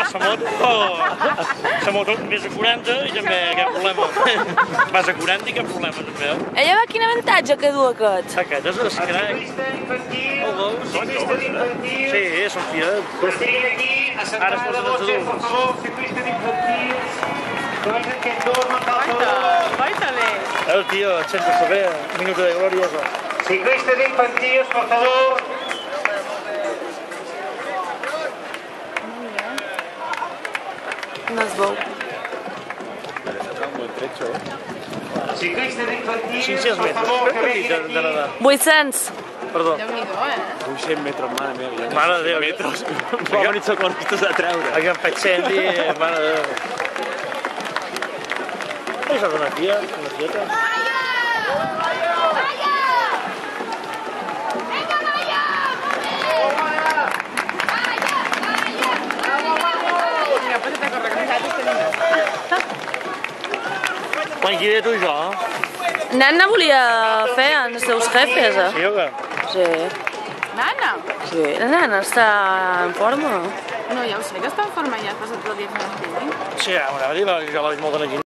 la moto més a 40 i també cap problema. Vas a 40 i cap problema també. Ella va, quin avantatge que du aquest? Aquest és l'escrac. El gos. Sí, són fiats. Ara es posen els adults. Baita-li! El tio, sempre se ve, minuto de gloria. Ciclistas infantiles, por favor. No es veu. Ciclistas infantiles, 500 por metres. favor, Per que petit vengan de aquí. nedar. 800. Perdó. Déu-n'hi-do, 100 metres, mare meva. Mare de Déu. Metres. Va venir socorristes a treure. Aquí em faig Sandy, mare de Déu. Això és una fieta. Quan hi tu jo? Nana volia fer els seus jefes, Sí o què? Sí. Nana? Sí, la nana està en forma. No, ja ho sé que està en forma, ja has passat tot el dia fent el Sí, ara m'agrada dir que la veig molt aquí.